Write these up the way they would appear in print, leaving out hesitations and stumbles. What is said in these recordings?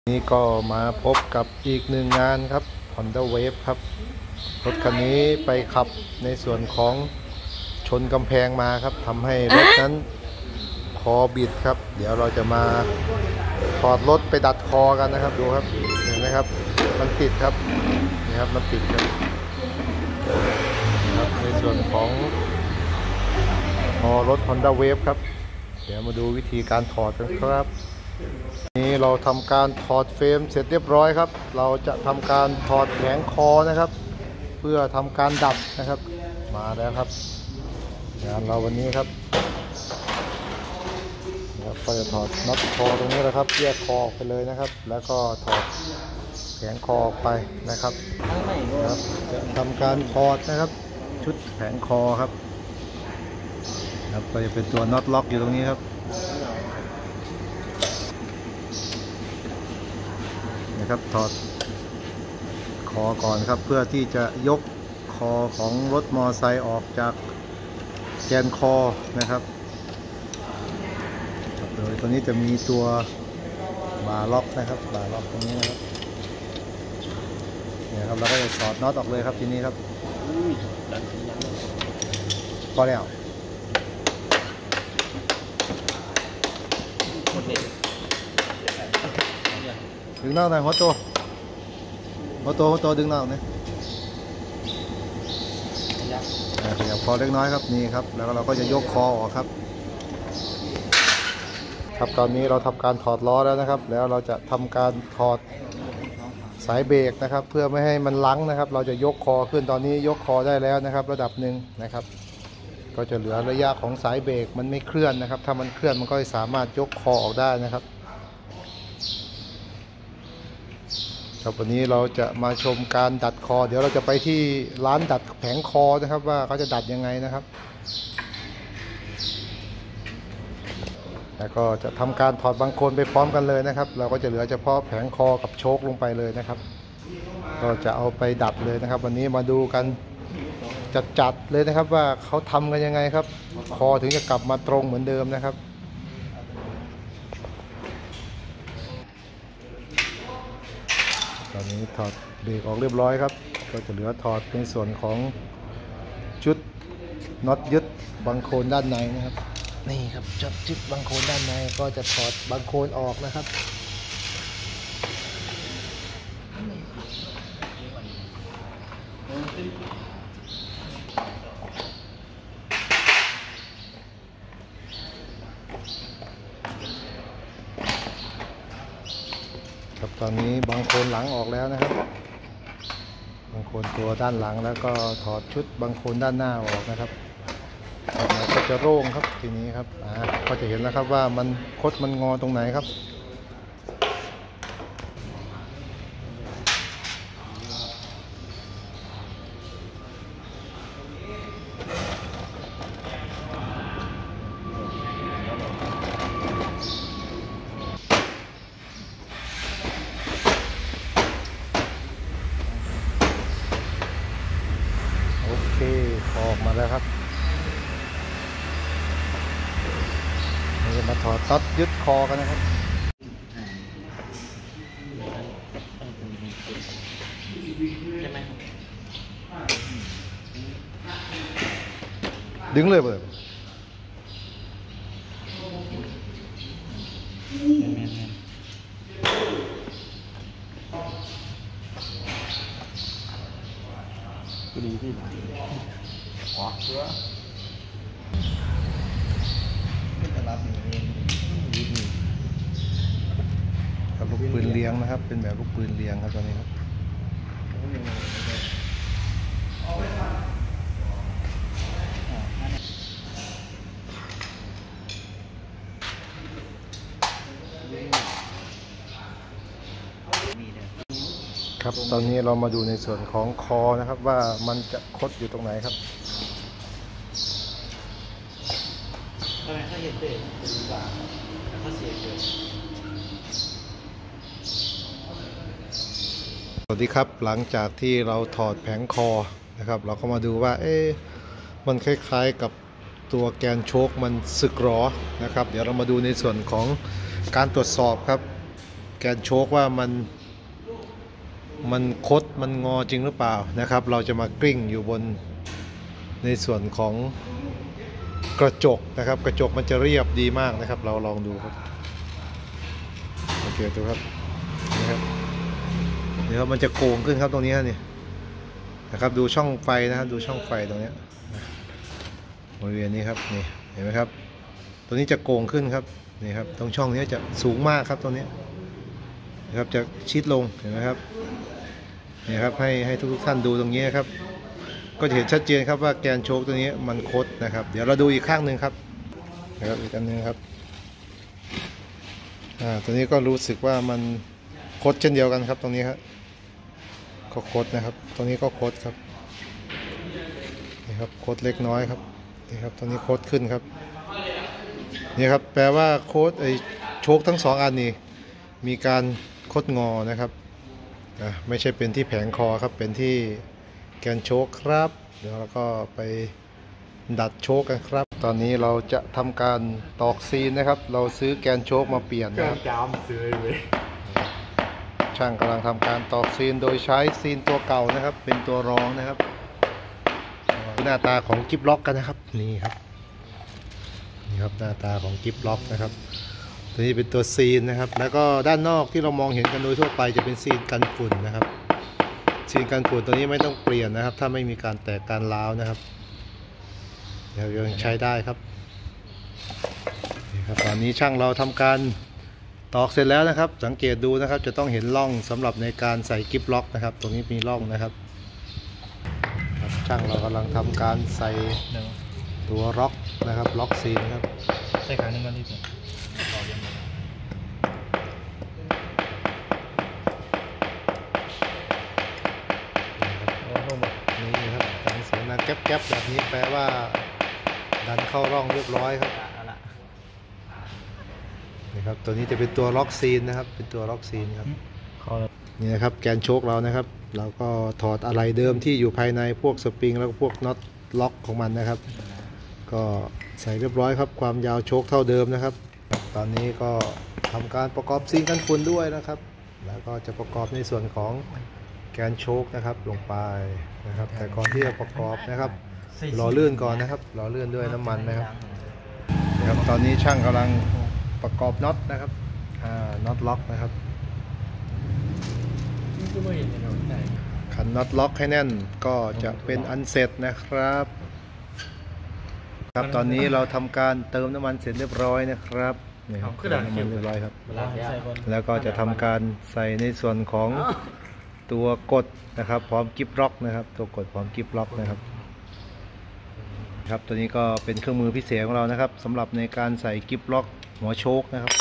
นี่ก็มาพบกับอีกหนึ่งงานครับ Honda Wave ครับรถคันนี้ไปขับในส่วนของชนกำแพงมาครับทำให้รถนั้นคอบิดครับเดี๋ยวเราจะมาถอดรถไปดัดคอกันนะครับดูครับเห็นไหมครับมันติดครับนี่ครับมันติดครับในส่วนของคอรถ Honda Wave ครับเดี๋ยวมาดูวิธีการถอดกันครับนี้เราทำการถอดเฟรมเสร็จเรียบร้อยครับเราจะทำการถอดแผงคอนะครับเพื่อทำการดัดนะครับมาแล้วครับงานเราวันนี้ครับก็จะถอดน็อตคอตรงนี้นะครับแยกคอออกไปเลยนะครับแล้วก็ถอดแผงคอออกไปนะครับจะทำการถอดนะครับชุดแผงคอครับก็จะเป็นตัวน็อตล็อกอยู่ตรงนี้ครับนะครับถอดคอก่อนครับเพื่อที่จะยกคอของรถมอไซค์ออกจากแกนคอนะครับโดยตัวนี้จะมีตัวบาร์ล็อกนะครับบาร์ล็อกตรงนี้นะครับเนี่ยครับเราก็จะถอดน็อตออกเลยครับทีนี้ครับพอแล้วดึงนอกหน่อยหัวโตดึงนอกเนี่ยขยับคอเล็กน้อยครับนี่ครับแล้วเราก็จะยกคอออกครับครับตอนนี้เราทำการถอดล้อแล้วนะครับแล้วเราจะทำการถอดสายเบรกนะครับเพื่อไม่ให้มันลั้งนะครับเราจะยกคอขึ้นตอนนี้ยกคอได้แล้วนะครับระดับหนึ่งนะครับก็จะเหลือระยะของสายเบรกมันไม่เคลื่อนนะครับถ้ามันเคลื่อนมันก็สามารถยกคอออกได้นะครับครับวันนี้เราจะมาชมการดัดคอเดี๋ยวเราจะไปที่ร้านดัดแผงคอนะครับว่าเขาจะดัดยังไงนะครับแล้วก็จะทำการถอดบังโคลนไปพร้อมกันเลยนะครับเราก็จะเหลือเฉพาะแผงคอกับโชคลงไปเลยนะครับก็จะเอาไปดัดเลยนะครับวันนี้มาดูกันจัดเลยนะครับว่าเขาทำกันยังไงครับคอถึงจะกลับมาตรงเหมือนเดิมนะครับตอนนี้ถอดเบรกออกเรียบร้อยครับก็จะเหลือถอดในส่วนของชุดน็อตยึดบังโคลนด้านในนะครับนี่ครับชุดบังโคลนด้านในก็จะถอดบังโคลนออกนะครับครับตอนนี้บังโคลนหลังออกแล้วนะครับบังโคลนตัวด้านหลังแล้วก็ถอดชุดบังโคลนด้านหน้าออกนะครับก็จะโล่งครับทีนี้ครับก็จะเห็นแล้วครับว่ามันคดมันงอตรงไหนครับโอเคออกมาแล้วครับเราจะมาถอดน็อตยึดคอกันนะครับดึงเลยเปิดดีที่ไหนขวาเพื่อครับลูกปืนเลี้ยงนะครับเป็นแบบลูกปืนเลี้ยงครับตอนนี้ครับครับตอนนี้เรามาดูในส่วนของคอนะครับว่ามันจะคดอยู่ตรงไหนครับสวัสดีครับหลังจากที่เราถอดแผงคอนะครับเราก็มาดูว่ามันคล้ายๆกับตัวแกนโชคมันสึกหรอนะครับเดี๋ยวเรามาดูในส่วนของการตรวจสอบครับแกนโชคว่ามันคดมันงอจริงหรือเปล่านะครับเราจะมากลิ้งอยู่บนในส่วนของกระจกนะครับกระจกมันจะเรียบดีมากนะครับเราลองดูครับโอเคดูครับนี่ครับเดี๋ยวมันจะโก่งขึ้นครับตรงนี้นี่นะครับดูช่องไฟนะครับดูช่องไฟตรงนี้บริเวณนี้ครับนี่เห็นไหมครับตัวนี้จะโก่งขึ้นครับนี่ครับตรงช่องนี้จะสูงมากครับตรงนี้นะครับจะชิดลงเห็นไหมครับนี่ครับให้ทุกท่านดูตรงนี้ครับก็จะเห็นชัดเจนครับว่าแกนโชคตัวนี้มันคดนะครับเดี๋ยวเราดูอีกข้างหนึ่งครับนะครับอีกอันนึงครับตัวนี้ก็รู้สึกว่ามันคดเช่นเดียวกันครับตรงนี้ครับก็คดนะครับตรงนี้ก็คดครับนี่ครับคดเล็กน้อยครับนี่ครับตรงนี้คดขึ้นครับนี่ครับแปลว่าโคดโชคทั้งสองอันนี้มีการคดงอนะครับไม่ใช่เป็นที่แผงคอครับเป็นที่แกนโชคครับเดี๋ยวเราก็ไปดัดโชคกันครับตอนนี้เราจะทำการตอกซีนนะครับเราซื้อแกนโชคมาเปลี่ยนนะครับช่างกำลังทำการตอกซีนโดยใช้ซีนตัวเก่านะครับเป็นตัวรองนะครับหน้าตาของกิฟล็อกกันนะครับนี่ครับนี่ครับหน้าตาของกิฟล็อกนะครับตัวนี้เป็นตัวซีนนะครับแล้วก็ด้านนอกที่เรามองเห็นกันโดยทั่วไปจะเป็นซีนกันฝุ่นนะครับซีนกันฝุ่นตัวนี้ไม่ต้องเปลี่ยนนะครับถ้าไม่มีการแตกการร้าวนะครับยังใช้ได้ครับนี่ครับตอนนี้ช่างเราทำการตอกเสร็จแล้วนะครับสังเกตดูนะครับจะต้องเห็นร่องสำหรับในการใส่กิฟล็อกนะครับตรงนี้มีร่องนะครับช่างเรากำลังทำการใส่ตัวล็อกนะครับล็อกซีนครับใส่ขาหนึ่งกันที่สุดนี่ครับดังเสียงดังแก๊บๆแบบนี้แปลว่าดันเข้าร่องเรียบร้อยครับนี่ครับตัวนี้จะเป็นตัวล็อกซีนนะครับเป็นตัวล็อกซีนครับนี่นะครับแกนโชคเรานะครับเราก็ถอดอะไหล่เดิมที่อยู่ภายในพวกสปริงแล้วก็พวกน็อตล็อกของมันนะครับก็ใส่เรียบร้อยครับความยาวโชคเท่าเดิมนะครับตอนนี้ก็ทำการประกอบซีนกันฝุ่นด้วยนะครับแล้วก็จะประกอบในส่วนของแกนโชคนะครับลงไปนะครับแต่ก่อนที่จะประกอบนะครับหล่อลื่นก่อนนะครับหล่อลื่นด้วยน้ำมันนะครับตอนนี้ช่างกำลังประกอบน็อตนะครับน็อตล็อกนะครับขันน็อตล็อกให้แน่นก็จะเป็นอันเสร็จนะครับตอนนี้เราทำการเติมน้ำมันเสร็จเรียบร้อยนะครับนี่ครับเติมน้ำมันเรียบร้อยครับแล้วก็จะทำการใส่ในส่วนของตัวกดนะครับพร้อมกิฟล็อกนะครับตัวกดพร้อมกิฟล็อกนะครับตัวนี้ก็เป็นเครื่องมือพิเศษของเรานะครับสำหรับในการใส่กิฟล็อกหัวโชคนะครับ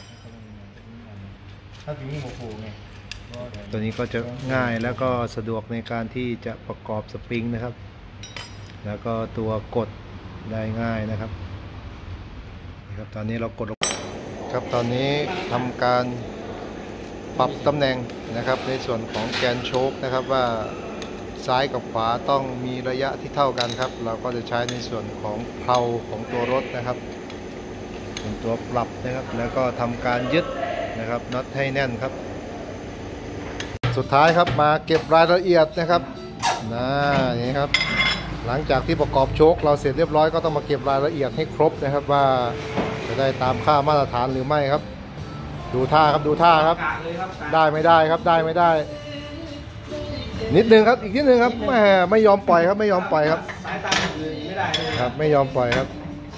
ตัวนี้ก็จะง่ายแล้วก็สะดวกในการที่จะประกอบสปริงนะครับแล้วก็ตัวกดได้ง่ายนะครับตอนนี้เรากดครับตอนนี้ทำการปรับตำแหน่งนะครับในส่วนของแกนโชคนะครับว่าซ้ายกับขวาต้องมีระยะที่เท่ากันครับเราก็จะใช้ในส่วนของเพลาของตัวรถนะครับเป็นตัวปรับนะครับแล้วก็ทำการยึดนะครับน็อตให้แน่นครับสุดท้ายครับมาเก็บรายละเอียดนะครับนี่ครับหลังจากที่ประกอบโชคเราเสร็จเรียบร้อยก็ต้องมาเก็บรายละเอียดให้ครบนะครับว่าจะได้ตามค่ามาตรฐานหรือไม่ครับดูท่าครับดูท่าครับได้ไม่ได้ครับได้ไม่ได้นิดนึงครับอีกนิดนึงครับไม่ยอมปล่อยครับไม่ยอมปล่อยครับสายตาไม่ได้ครับไม่ยอมปล่อยครับ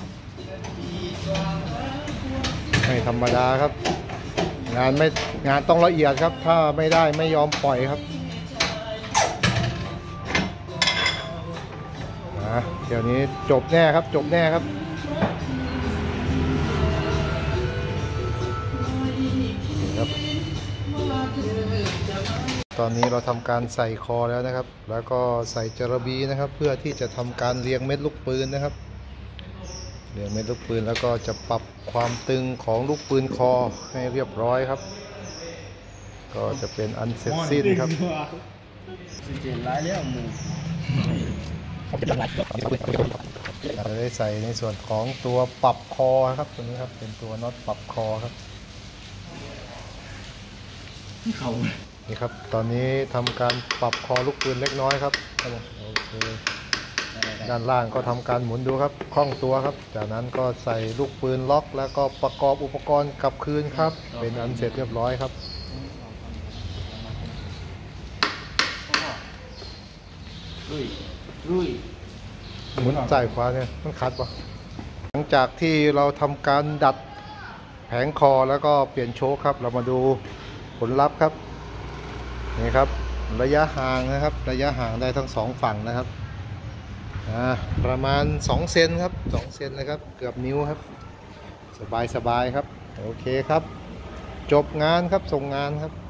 ไม่ธรรมดาครับงานต้องละเอียดครับถ้าไม่ได้ไม่ยอมปล่อยครับเดี๋ยวนี้จบแน่ครับจบแน่ครับตอนนี้เราทำการใส่คอแล้วนะครับแล้วก็ใส่จระบีนะครับเพื่อที่จะทำการเรียงเม็ดลูกปืนนะครับเรียงเม็ดลูกปืนแล้วก็จะปรับความตึงของลูกปืนคอให้เรียบร้อยครับก็จะเป็นอันเสร็จสิ้นครับเราได้ใส่ในส่วนของตัวปรับคอครับตัวนี้ครับเป็นตัวน็อตปรับคอครับเขานี่ครับตอนนี้ทำการปรับคอลูกปืนเล็กน้อยครับครับผมโอเคด้านล่างก็ทำการหมุนดูครับคล่องตัวครับจากนั้นก็ใส่ลูกปืนล็อกแล้วก็ประกอบอุปกรณ์กลับคืนครับเป็นอันเสร็จเรียบร้อยครับลุยหมุนซ้ายขวาเนี่ยมันขัดปะหลังจากที่เราทำการดัดแผงคอแล้วก็เปลี่ยนโชคครับเรามาดูผลลัพธ์ครับนี่ครับระยะห่างนะครับระยะห่างได้ทั้งสองฝั่งนะครับประมาณ2 เซนครับ2 เซนนะครับเกือบนิ้วครับสบายครับโอเคครับจบงานครับส่งงานครับ